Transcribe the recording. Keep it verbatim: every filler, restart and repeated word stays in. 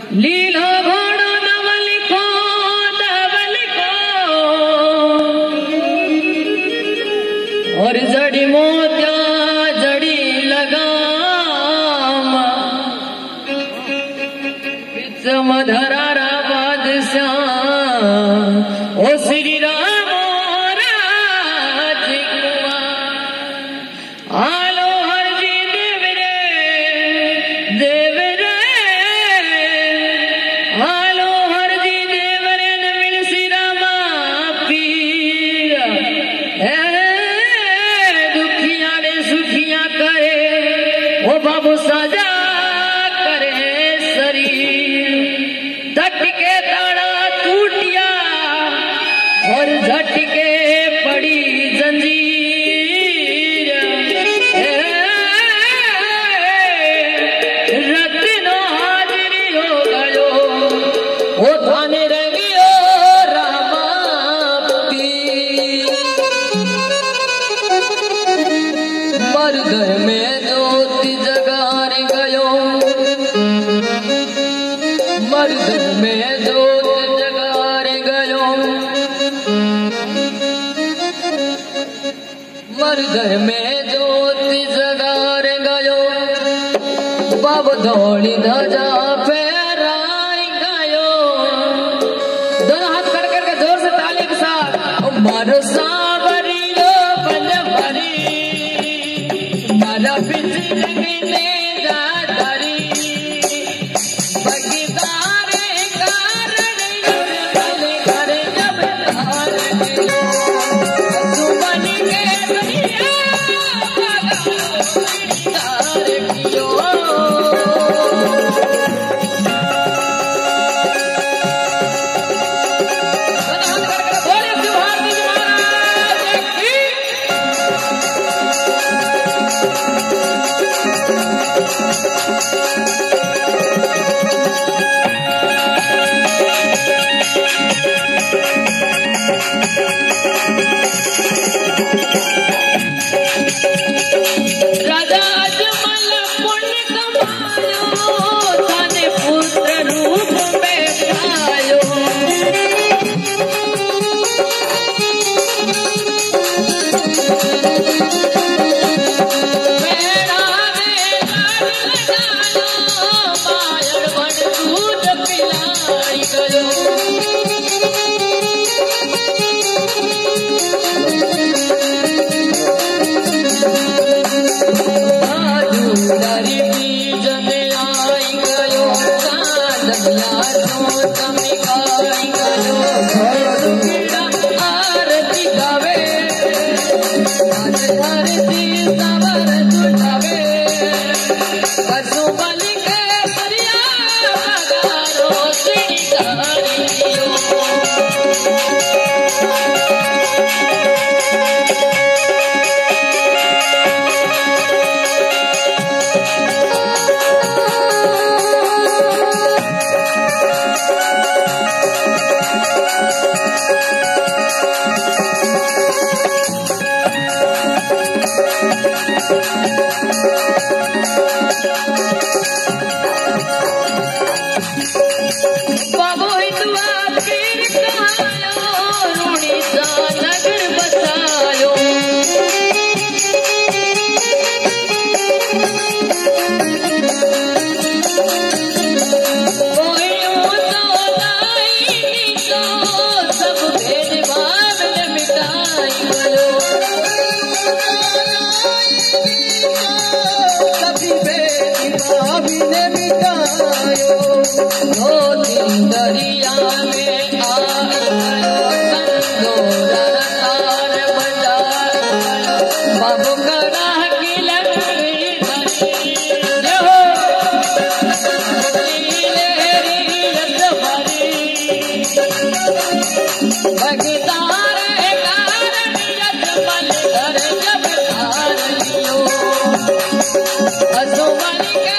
लीला घोड़ा नवल को नवल को और जड़ी मोतिया जड़ी लगाम मधरारा बादशाह ओ श्री राम राज आलो हर जी देव रे देव रे आलो हर जी देव रे न मिल श्री रामा पीर ए दुखिया ने सुखिया करे ओ बाबू साजा झटके ताड़ा टूटिया और झटके पड़ी जंजीर रत्नो हाजिरी हो गयो वो थाने रंगियो रामा पीर मर्द में ज्योति जगार गयो मर्द में ज्योति जगार गयो मर्द में ज्योति जगार गयो बाब दौड़ी ध्वजा फहराई गयो दोनों हाथ खड़े करके जोर से ताली के साथ मारो सांवरियो बन भरी मारा बिजली रंगने जा धरी आरती गावे आरती सवर जुटावे कसो बलि के परिया पगारो श्री तारियो बाबू हिंदुआ पीर कहायो रूणी सा नगर बसायो कोई तो लाई तो सब भेदभाव ने मिटाई गयो सभी भेदभाव ने मिटायो दो दिन दरिया में आर बजा बाबू कड़ा की लकड़ी भगतार जब असो बलि के